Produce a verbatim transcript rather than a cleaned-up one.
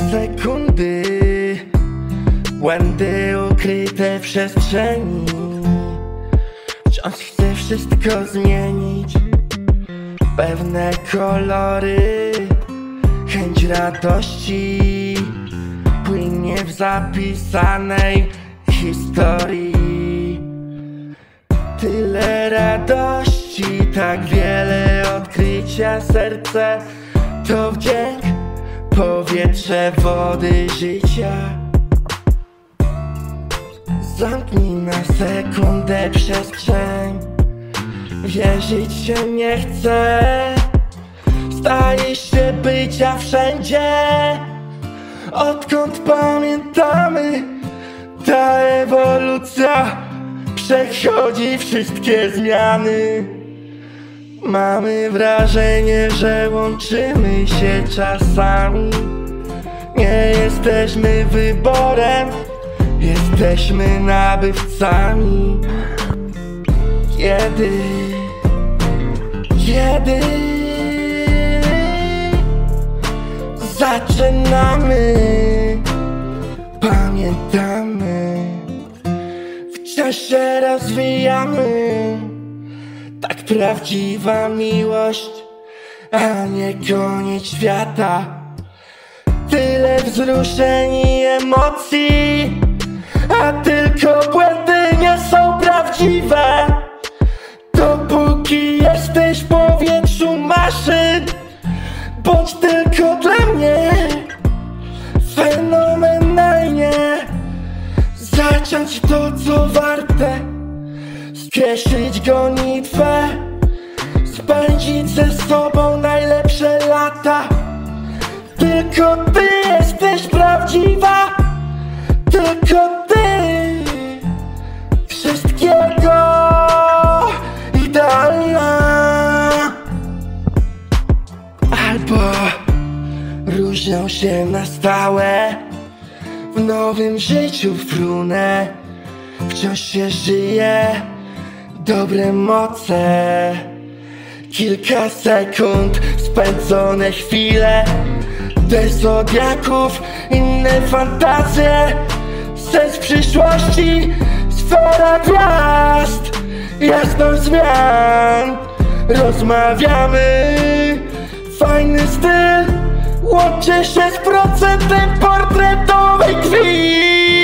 sekundy, błędy ukryte w przestrzeni. Wciąż chcę wszystko zmienić, pewne kolory, chęć radości płynie w zapisanej historii. Tyle radości, tak wiele odkrycia, serce to wdzięk, powietrze, wody, życia. Zamknij na sekundę przestrzeń, wierzyć się nie chcę, staje się bycia wszędzie. Odkąd pamiętamy, ta ewolucja przechodzi wszystkie zmiany. Mamy wrażenie, że łączymy się czasami. Nie jesteśmy wyborem, jesteśmy nabywcami. Kiedy, kiedy zaczynamy, pamiętamy, wciąż się rozwijamy. Tak prawdziwa miłość, a nie koniec świata. Tyle wzruszeń i emocji, a tylko błędy nie są prawdziwe. Dopóki jesteś w powietrzu maszyn, bądź tylko dla mnie fenomenalnie. Zacząć to, co warte, spieszyć gonitwę, spędzić ze sobą najlepsze lata. Tylko ty jesteś prawdziwa, tylko ty, wszystkiego idealna. Albo różnią się na stałe, w nowym życiu frunę, wciąż się żyje, dobre moce. Kilka sekund, spędzone chwile, des zodiaków, inne fantazje, sens przyszłości, sfera gwiazd, jasność zmian. Rozmawiamy, fajny styl, łączy się z procentem portretowej krwi.